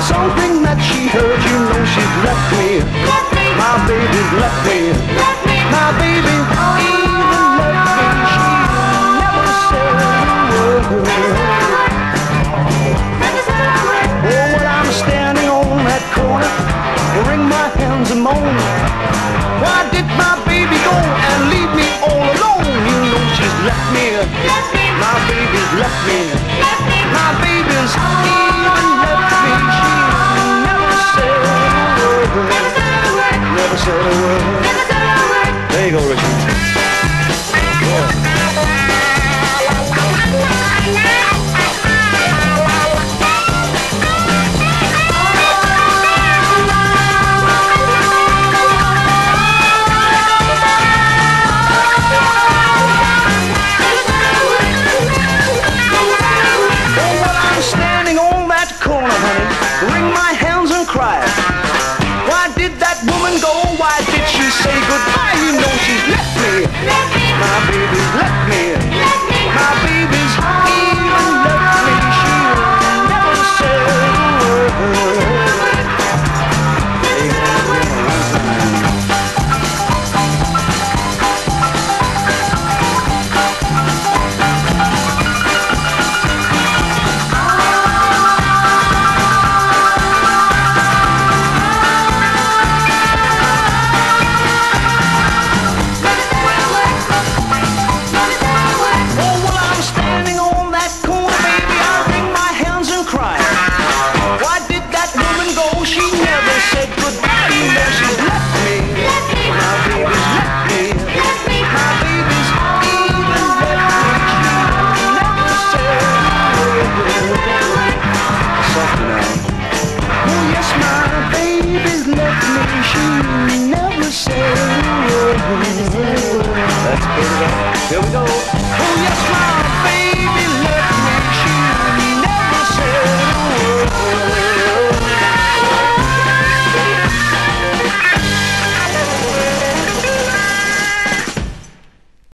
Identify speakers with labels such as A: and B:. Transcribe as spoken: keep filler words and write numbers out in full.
A: something that she heard, you know she's left me. My baby's left me. My baby even left me. She never said a word. Oh, well, I'm standing on that corner, wring my hands and moan. Why did my baby go and leave me all alone? You know she's left me. My baby's left me. My baby's even left me. She never said a word. Never said a word. There you go, Richie. Yeah. Wring my hands and cry. Why did that woman go? Why did she say goodbye? You know she's left me. My baby's left me. My baby's even left me. She never said a word. Here we go. Oh, yes, my